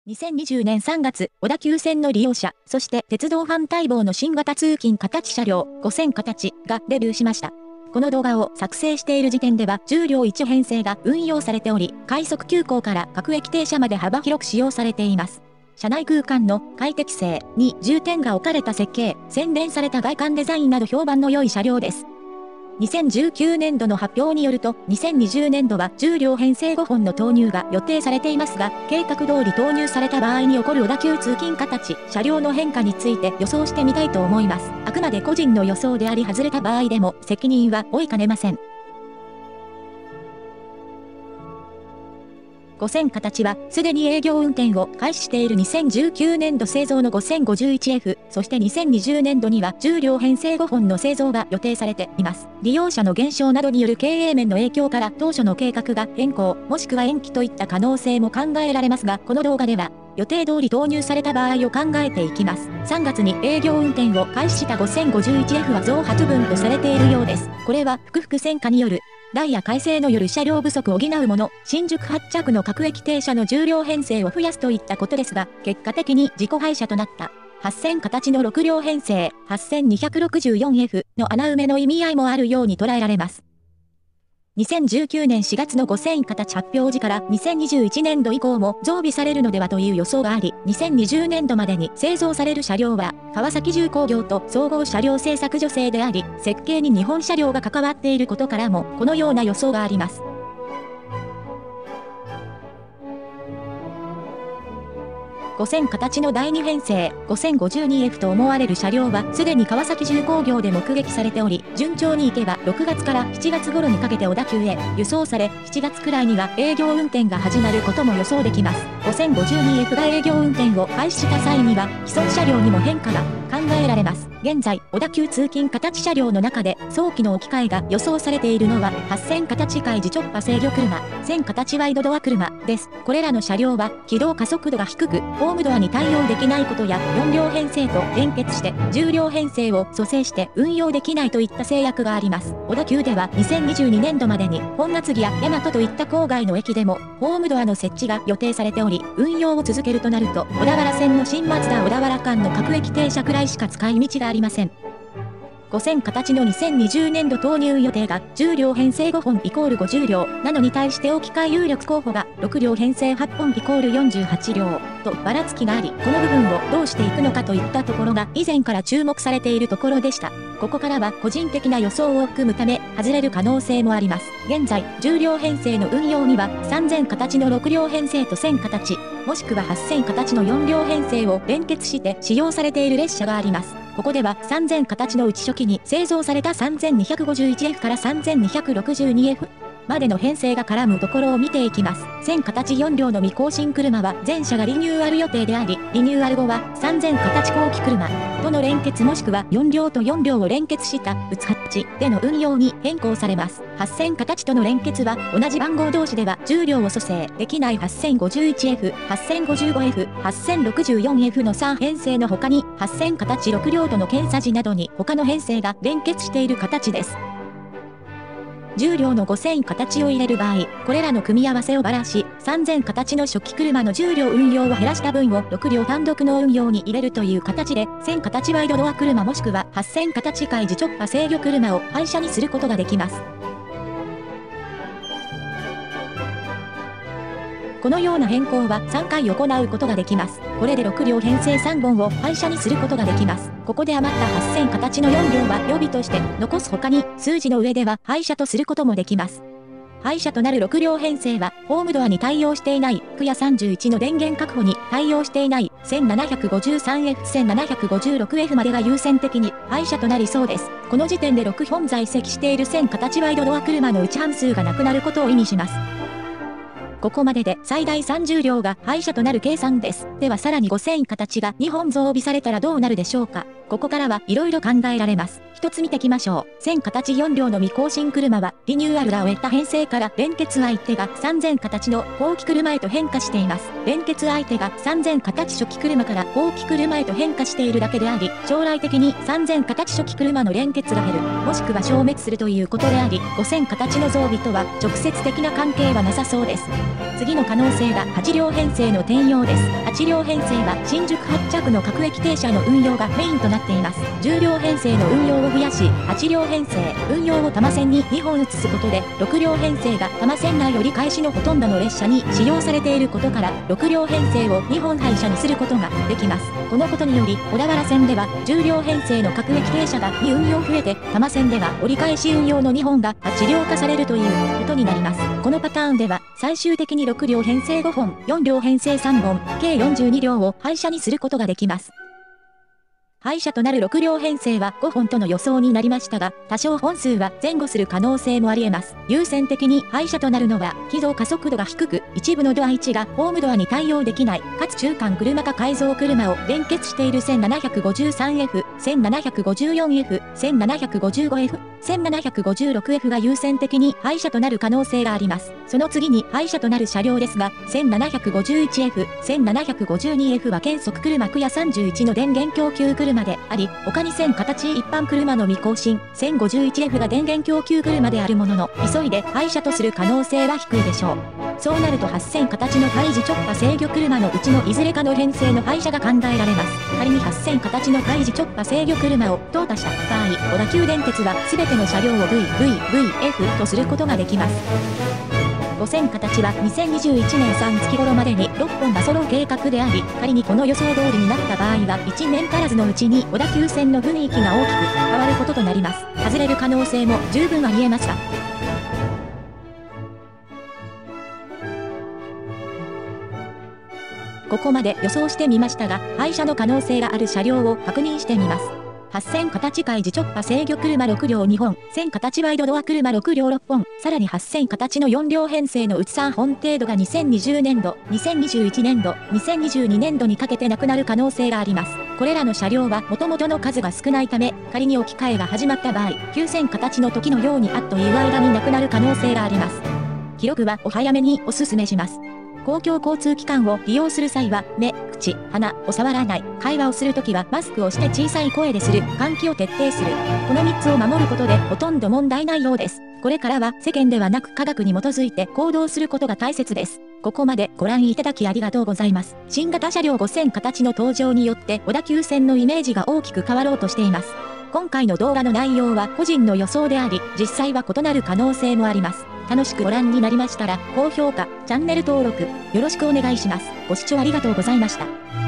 2020年3月、小田急線の利用者、そして鉄道ファン待望の新型通勤形車両5000形がデビューしました。この動画を作成している時点では10両1編成が運用されており、快速急行から各駅停車まで幅広く使用されています。車内空間の快適性に重点が置かれた設計、洗練された外観デザインなど評判の良い車両です。2019年度の発表によると、2020年度は10両編成5本の投入が予定されていますが、計画通り投入された場合に起こる小田急通勤形、車両の変化について予想してみたいと思います。あくまで個人の予想であり外れた場合でも責任は負いかねません。5000形は、すでに営業運転を開始している2019年度製造の 5051F、そして2020年度には10両編成5本の製造が予定されています。利用者の減少などによる経営面の影響から当初の計画が変更、もしくは延期といった可能性も考えられますが、この動画では、予定通り投入された場合を考えていきます。3月に営業運転を開始した 5051F は増発分とされているようです。これは、複々戦火による、ダイヤ改正のよる車両不足を補うもの、新宿発着の各駅停車の10両編成を増やすといったことですが、結果的に自己廃車となった。8000形の6両編成、8264F の穴埋めの意味合いもあるように捉えられます。2019年4月の5000形発表時から2021年度以降も増備されるのではという予想があり、2020年度までに製造される車両は、川崎重工業と総合車両製作女性であり、設計に日本車両が関わっていることからも、このような予想があります。5000形の第2編成、5052F と思われる車両は、すでに川崎重工業で目撃されており、順調にいけば6月から7月頃にかけて小田急へ輸送され、7月くらいには営業運転が始まることも予想できます。5052F が営業運転を開始した際には、既存車両にも変化が考えられます。現在、小田急通勤形車両の中で早期の置き換えが予想されているのは、8000形界自直波制御車、1000形ワイドドア車です。これらの車両は、起動加速度が低く、ホームドアに対応できないことや、4両編成と連結して、10両編成を蘇生して運用できないといった制約があります。小田急では、2022年度までに、本厚木や大和といった郊外の駅でも、ホームドアの設置が予定されており、運用を続けるとなると、小田原線の新松田小田原間の各駅停車くらいしか使い道がありません。5000形の2020年度投入予定が10両編成5本イコール50両なのに対して置き換え有力候補が6両編成8本イコール48両とばらつきがあり、この部分をどうしていくのかといったところが以前から注目されているところでした。ここからは個人的な予想を含むため外れる可能性もあります。現在10両編成の運用には3000形の6両編成と1000形もしくは8000形の4両編成を連結して使用されている列車があります。ここでは3000形のうち初期に製造された 3251F から 3262F までの編成が絡むところを見ていきます。1000形4両の未更新車は全車がリニューアル予定であり、リニューアル後は3000形後期車との連結もしくは4両と4両を連結したうつ8での運用に変更されます。8000形との連結は同じ番号同士では10両を蘇生できない 8051F、8055F、8064F の3編成の他に8000形6両との検査時などに他の編成が連結している形です。10両の5000形を入れる場合、これらの組み合わせをばらし、3000形の初期車の10両運用を減らした分を6両単独の運用に入れるという形で、1000形ワイドドア車もしくは8000形界自直波制御車を廃車にすることができます。このような変更は3回行うことができます。これで6両編成3本を廃車にすることができます。ここで余った8000形の4両は予備として残す他に数字の上では廃車とすることもできます。廃車となる6両編成はホームドアに対応していないクヤ31の電源確保に対応していない 1753F、1756F までが優先的に廃車となりそうです。この時点で6本在籍している1000形ワイドドア車のうち半数がなくなることを意味します。ここまでで最大30両が廃車となる計算です。ではさらに5000形が2本増備されたらどうなるでしょうか。ここからはいろいろ考えられます。一つ見てきましょう。1000形4両の未更新車は、リニューアルが終えた編成から連結相手が3000形の後期車へと変化しています。連結相手が3000形初期車から後期車へと変化しているだけであり、将来的に3000形初期車の連結が減る、もしくは消滅するということであり、5000形の増備とは直接的な関係はなさそうです。 次の可能性が8両編成の転用です。8両編成は新宿発着の各駅停車の運用がメインとなっています。10両編成の運用を増やし、8両編成、運用を多摩線に2本移すことで、6両編成が多摩線内折り返しのほとんどの列車に使用されていることから、6両編成を2本廃車にすることができます。このことにより、小田原線では10両編成の各駅停車が2運用増えて、多摩線では折り返し運用の2本が8両化されるということになります。このパターンでは、最終的に6両編成5本、4両編成3本、計42両を廃車にすることができます。廃車となる6両編成は5本との予想になりましたが、多少本数は前後する可能性もあり得ます。優先的に廃車となるのは、軌道加速度が低く、一部のドア1がホームドアに対応できない、かつ中間車か改造車を連結している 1753F、1754F、1755F、1756F が優先的に廃車となる可能性があります。その次に廃車となる車両ですが、1751F、1752F は原則車区や31の電源供給車であり、他に1000形一般車の未更新、1051F が電源供給車であるものの、急いで廃車とする可能性は低いでしょう。そうなると8000形の開示直下制御車のうちのいずれかの編成の廃車が考えられます。仮に8000形の開示直下制御車を淘汰した場合、小田急電鉄は全ての車両を VVVF とすることができます。5000形は2021年3月頃までに6本が揃う計画であり、仮にこの予想通りになった場合は1年足らずのうちに小田急線の雰囲気が大きく変わることとなります。外れる可能性も十分あり得ますが。ここまで予想してみましたが、廃車の可能性がある車両を確認してみます。8000形開示直下制御車6両2本、1000形ワイドドア車6両6本、さらに8000形の4両編成のうち3本程度が2020年度、2021年度、2022年度にかけてなくなる可能性があります。これらの車両は元々の数が少ないため、仮に置き換えが始まった場合、9000形の時のようにあっという間になくなる可能性があります。記録はお早めにお勧めします。公共交通機関を利用する際は、目、口、鼻を触らない。会話をするときはマスクをして小さい声でする。換気を徹底する。この3つを守ることでほとんど問題ないようです。これからは世間ではなく科学に基づいて行動することが大切です。ここまでご覧いただきありがとうございます。新型車両5000形の登場によって小田急線のイメージが大きく変わろうとしています。今回の動画の内容は個人の予想であり、実際は異なる可能性もあります。楽しくご覧になりましたら、高評価、チャンネル登録、よろしくお願いします。ご視聴ありがとうございました。